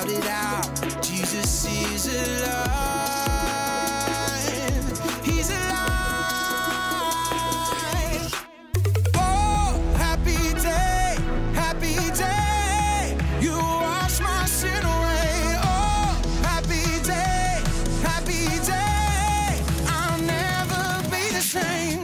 it out. Jesus is alive. He's alive. Oh, happy day, happy day. You wash my sin away. Oh, happy day, happy day. I'll never be the same.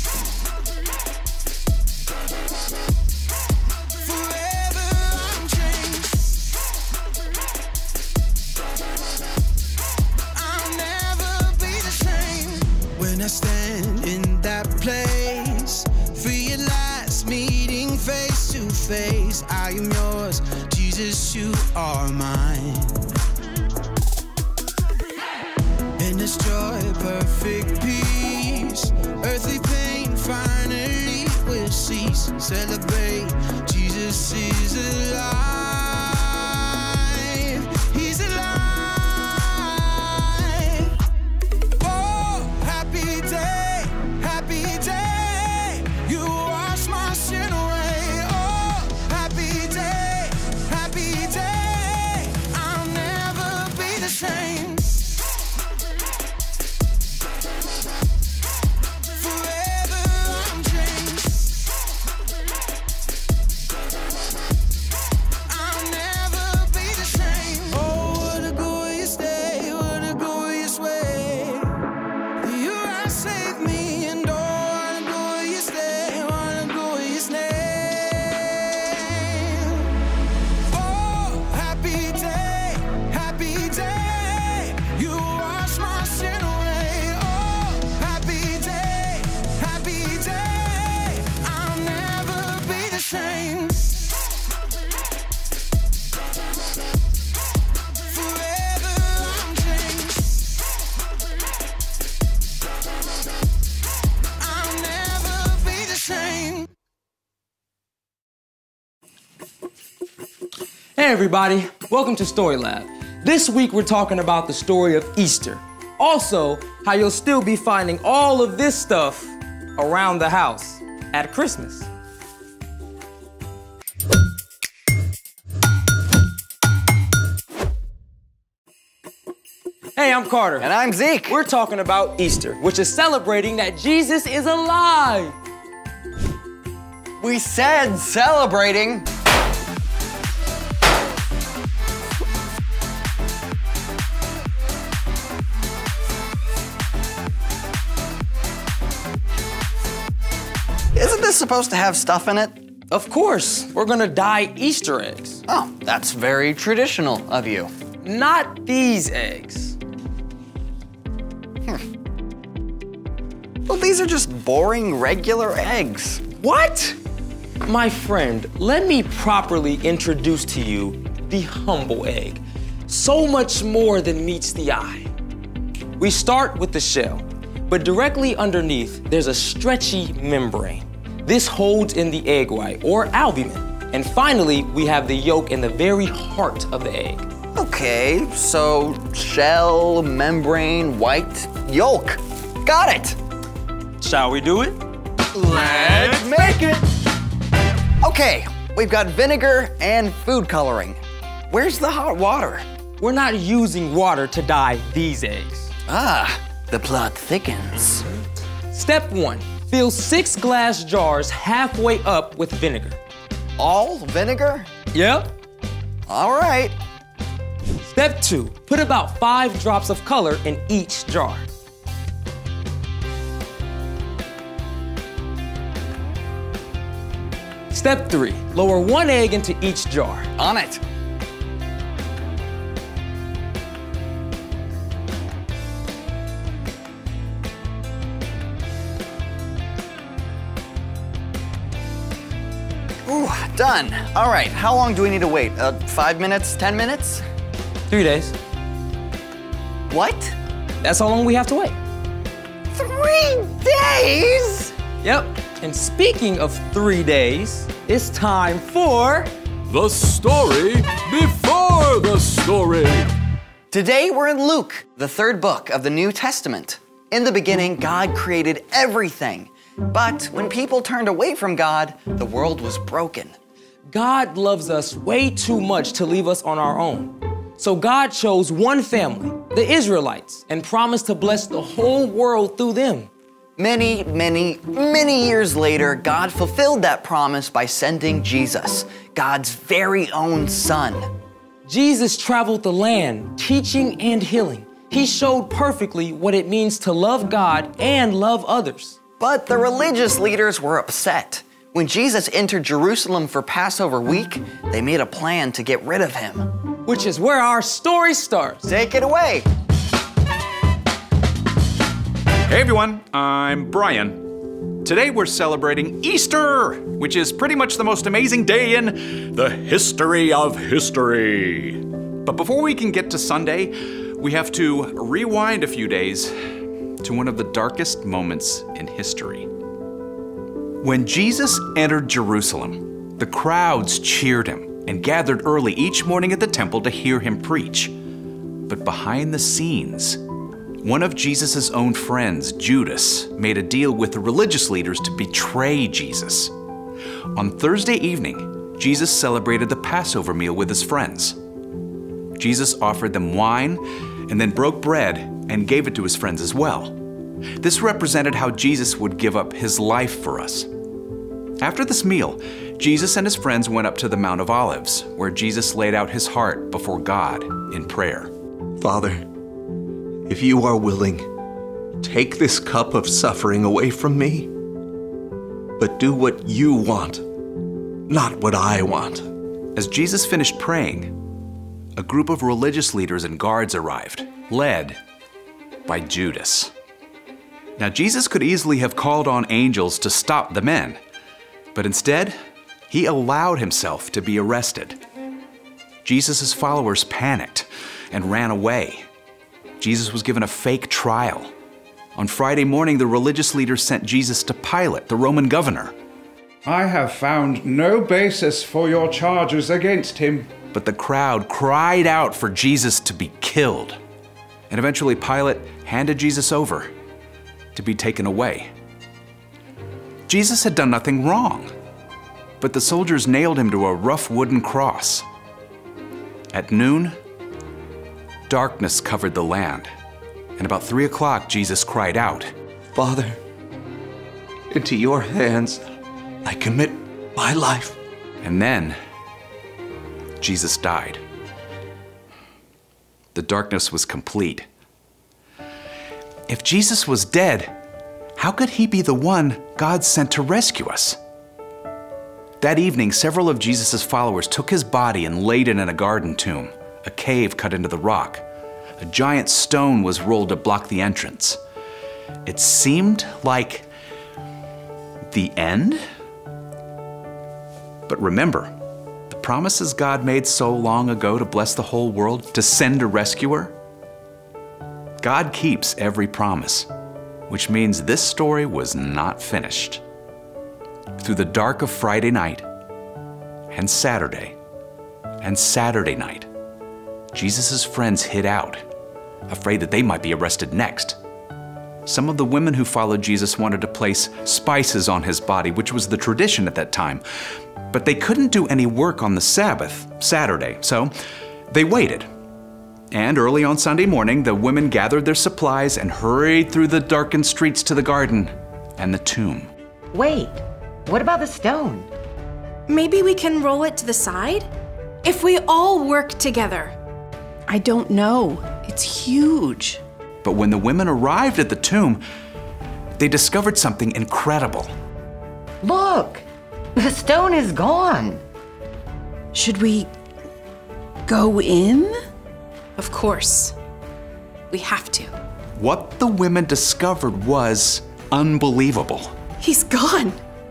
I stand in that place for your last meeting face to face. I am yours, Jesus, you are mine. In this joy, perfect peace, earthly pain finally will cease. Celebrate, Jesus is alive. He's alive. Hey everybody, welcome to Story Lab. This week we're talking about the story of Easter. Also, how you'll still be finding all of this stuff around the house at Christmas. Hey, I'm Carter. And I'm Zeke. We're talking about Easter, which is celebrating that Jesus is alive. We said celebrating. Isn't this supposed to have stuff in it? Of course, we're gonna dye Easter eggs. Oh, that's very traditional of you. Not these eggs. Well, these are just boring, regular eggs. What? My friend, let me properly introduce to you the humble egg. So much more than meets the eye. We start with the shell, but directly underneath, there's a stretchy membrane. This holds in the egg white, or albumin. And finally, we have the yolk in the very heart of the egg. Okay, so shell, membrane, white, yolk. Got it. Shall we do it? Let's make it. Okay, we've got vinegar and food coloring. Where's the hot water? We're not using water to dye these eggs. Ah, the plot thickens. Step 1, fill 6 glass jars halfway up with vinegar. All vinegar? Yep. All right. Step 2, put about 5 drops of color in each jar. Step 3, lower 1 egg into each jar. On it. Ooh, done. All right, how long do we need to wait? 5 minutes, 10 minutes? 3 days. What? That's how long we have to wait. 3 days? Yep. And speaking of 3 days, it's time for... The story before the story. Today we're in Luke, the 3rd book of the New Testament. In the beginning, God created everything. But when people turned away from God, the world was broken. God loves us way too much to leave us on our own. So God chose one family, the Israelites, and promised to bless the whole world through them. Many, many, many years later, God fulfilled that promise by sending Jesus, God's very own son. Jesus traveled the land, teaching and healing. He showed perfectly what it means to love God and love others. But the religious leaders were upset. When Jesus entered Jerusalem for Passover week, they made a plan to get rid of him. Which is where our story starts. Take it away. Hey everyone, I'm Brian. Today we're celebrating Easter, which is pretty much the most amazing day in the history of history. But before we can get to Sunday, we have to rewind a few days to one of the darkest moments in history. When Jesus entered Jerusalem, the crowds cheered him and gathered early each morning at the temple to hear him preach. But behind the scenes, one of Jesus' own friends, Judas, made a deal with the religious leaders to betray Jesus. On Thursday evening, Jesus celebrated the Passover meal with his friends. Jesus offered them wine and then broke bread and gave it to his friends as well. This represented how Jesus would give up his life for us. After this meal, Jesus and his friends went up to the Mount of Olives, where Jesus laid out his heart before God in prayer. Father, if you are willing, take this cup of suffering away from me, but do what you want, not what I want. As Jesus finished praying, a group of religious leaders and guards arrived, led by Judas. Now, Jesus could easily have called on angels to stop the men, but instead, he allowed himself to be arrested. Jesus' followers panicked and ran away. Jesus was given a fake trial. On Friday morning, the religious leaders sent Jesus to Pilate, the Roman governor. I have found no basis for your charges against him. But the crowd cried out for Jesus to be killed. And eventually Pilate handed Jesus over to be taken away. Jesus had done nothing wrong, but the soldiers nailed him to a rough wooden cross. At noon, darkness covered the land, and about 3 o'clock, Jesus cried out, Father, into your hands I commit my life. And then Jesus died. The darkness was complete. If Jesus was dead, how could he be the one God sent to rescue us? That evening, several of Jesus' followers took his body and laid it in a garden tomb, a cave cut into the rock. A giant stone was rolled to block the entrance. It seemed like the end? But remember, the promises God made so long ago to bless the whole world, to send a rescuer? God keeps every promise, which means this story was not finished. Through the dark of Friday night and Saturday night, Jesus' friends hid out, afraid that they might be arrested next. Some of the women who followed Jesus wanted to place spices on his body, which was the tradition at that time. But they couldn't do any work on the Sabbath, Saturday, so they waited. And early on Sunday morning, the women gathered their supplies and hurried through the darkened streets to the garden and the tomb. Wait, what about the stone? Maybe we can roll it to the side? If we all work together. I don't know. It's huge. But when the women arrived at the tomb, they discovered something incredible. Look, the stone is gone. Should we go in? Of course. We have to. What the women discovered was unbelievable. He's gone.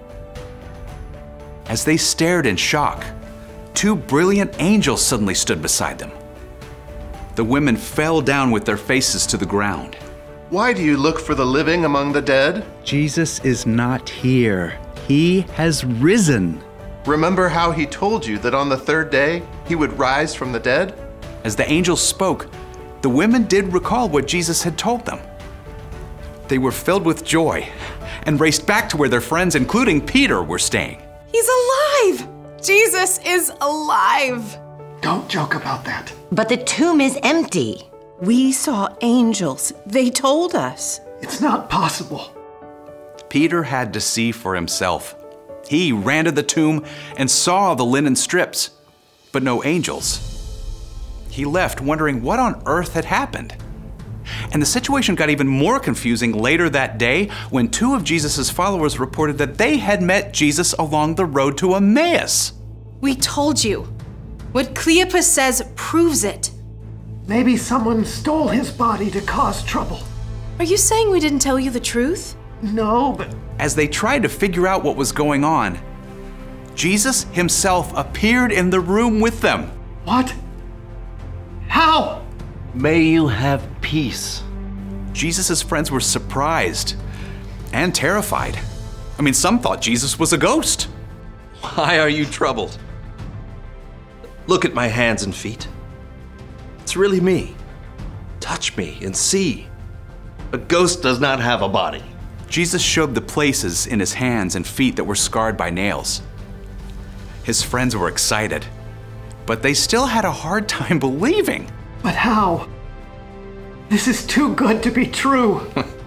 As they stared in shock, 2 brilliant angels suddenly stood beside them. The women fell down with their faces to the ground. Why do you look for the living among the dead? Jesus is not here. He has risen. Remember how he told you that on the 3rd day he would rise from the dead? As the angels spoke, the women did recall what Jesus had told them. They were filled with joy and raced back to where their friends, including Peter, were staying. He's alive! Jesus is alive! Don't joke about that. But the tomb is empty. We saw angels. They told us. It's not possible. Peter had to see for himself. He ran to the tomb and saw the linen strips, but no angels. He left wondering what on earth had happened. And the situation got even more confusing later that day when two of Jesus' followers reported that they had met Jesus along the road to Emmaus. We told you. What Cleopas says proves it. Maybe someone stole his body to cause trouble. Are you saying we didn't tell you the truth? No, but... As they tried to figure out what was going on, Jesus himself appeared in the room with them. What? How? May you have peace. Jesus' friends were surprised and terrified. I mean, some thought Jesus was a ghost. Why are you troubled? Look at my hands and feet. It's really me. Touch me and see. A ghost does not have a body. Jesus showed the places in his hands and feet that were scarred by nails. His friends were excited, but they still had a hard time believing. But how? This is too good to be true.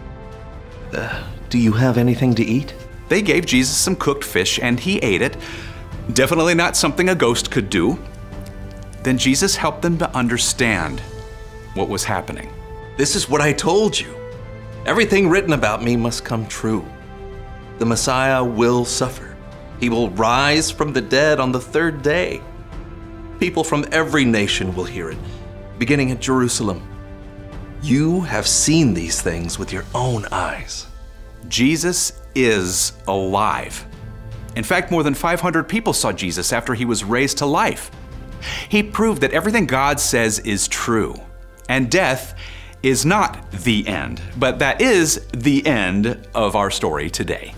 Do you have anything to eat? They gave Jesus some cooked fish and he ate it. Definitely not something a ghost could do. Then Jesus helped them to understand what was happening. This is what I told you. Everything written about me must come true. The Messiah will suffer. He will rise from the dead on the third day. People from every nation will hear it, beginning at Jerusalem. You have seen these things with your own eyes. Jesus is alive. In fact, more than 500 people saw Jesus after he was raised to life. He proved that everything God says is true, and death is not the end, but that is the end of our story today.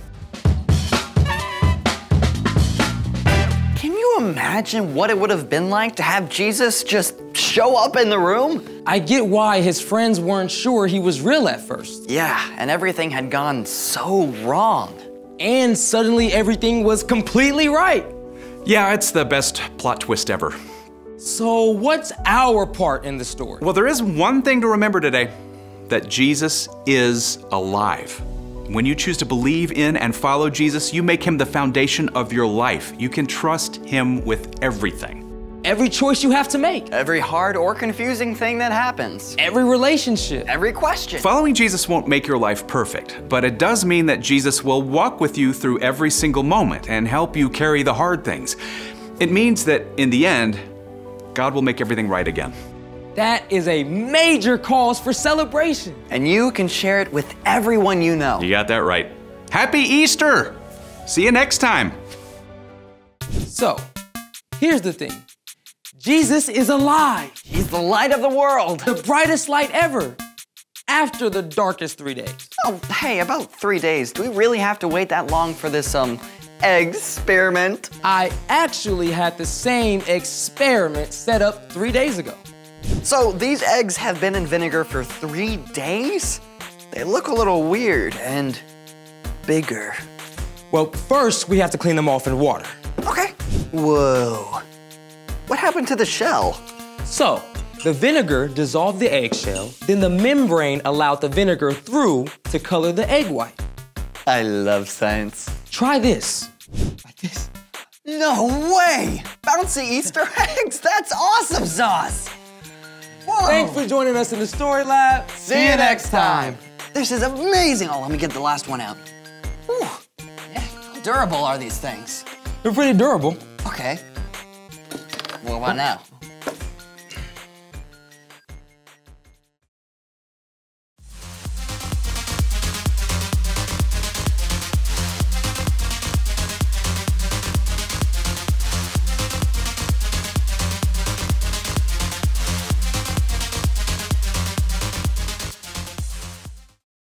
Can you imagine what it would have been like to have Jesus just show up in the room? I get why his friends weren't sure he was real at first. Yeah, and everything had gone so wrong. And suddenly everything was completely right. Yeah, it's the best plot twist ever. So what's our part in the story? Well, there is one thing to remember today, that Jesus is alive. When you choose to believe in and follow Jesus, you make him the foundation of your life. You can trust him with everything. Every choice you have to make. Every hard or confusing thing that happens. Every relationship. Every question. Following Jesus won't make your life perfect, but it does mean that Jesus will walk with you through every single moment and help you carry the hard things. It means that in the end, God will make everything right again. That is a major cause for celebration. And you can share it with everyone you know. You got that right. Happy Easter! See you next time. So, here's the thing. Jesus is alive. He's the light of the world. The brightest light ever. After the darkest 3 days. Oh, hey, about 3 days. Do we really have to wait that long for this, experiment? I actually had the same experiment set up 3 days ago. So these eggs have been in vinegar for 3 days? They look a little weird and bigger. Well, first we have to clean them off in water. Okay. Whoa. What happened to the shell? So, the vinegar dissolved the eggshell, then the membrane allowed the vinegar through to color the egg white. I love science. Try this. Like this. No way! Bouncy Easter eggs! That's awesome sauce! Whoa. Thanks for joining us in the Story Lab. See you next time. This is amazing. Oh, let me get the last one out. Whew. Yeah, how durable are these things? They're pretty durable. Okay. What about now?